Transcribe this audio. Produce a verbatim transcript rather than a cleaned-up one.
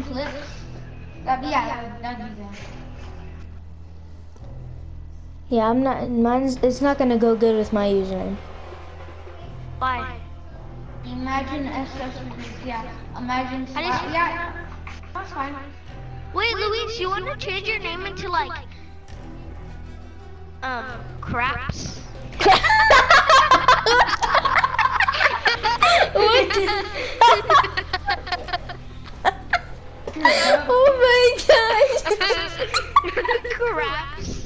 doing flips. That'd be, yeah, that'd be good. Yeah, I'm not, mine's, it's not gonna go good with my username. Why? Imagine S S, yeah, imagine, I just, uh, yeah, that's fine. Wait, Luis, you want to change your name into like, um, crapz? What? Oh my gosh! Crapz.